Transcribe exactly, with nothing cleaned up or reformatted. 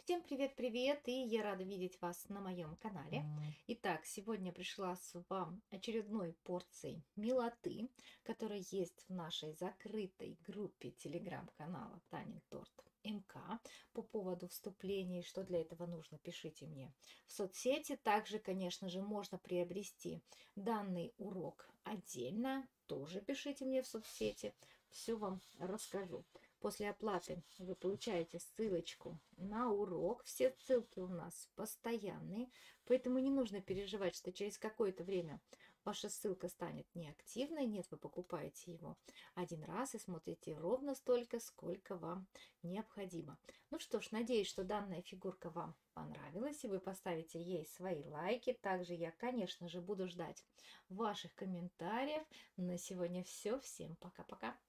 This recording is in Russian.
Всем привет-привет, и я рада видеть вас на моем канале. Итак, сегодня пришла с вам очередной порцией милоты, которая есть в нашей закрытой группе телеграм-канала Танин Торт МК. По поводу вступлений, что для этого нужно, пишите мне в соцсети. Также, конечно же, можно приобрести данный урок отдельно, тоже пишите мне в соцсети, все вам расскажу. После оплаты вы получаете ссылочку на урок. Все ссылки у нас постоянные, поэтому не нужно переживать, что через какое-то время ваша ссылка станет неактивной. Нет, вы покупаете его один раз и смотрите ровно столько, сколько вам необходимо. Ну что ж, надеюсь, что данная фигурка вам понравилась, и вы поставите ей свои лайки. Также я, конечно же, буду ждать ваших комментариев. На сегодня все. Всем пока-пока.